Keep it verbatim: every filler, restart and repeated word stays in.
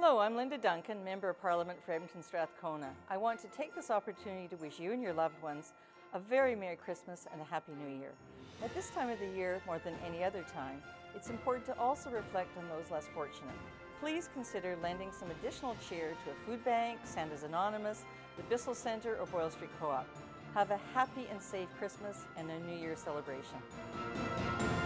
Hello, I'm Linda Duncan, Member of Parliament for Edmonton Strathcona. I want to take this opportunity to wish you and your loved ones a very Merry Christmas and a Happy New Year. At this time of the year, more than any other time, it's important to also reflect on those less fortunate. Please consider lending some additional cheer to a food bank, Santa's Anonymous, the Bissell Centre or Boyle Street Co-op. Have a happy and safe Christmas and a New Year celebration.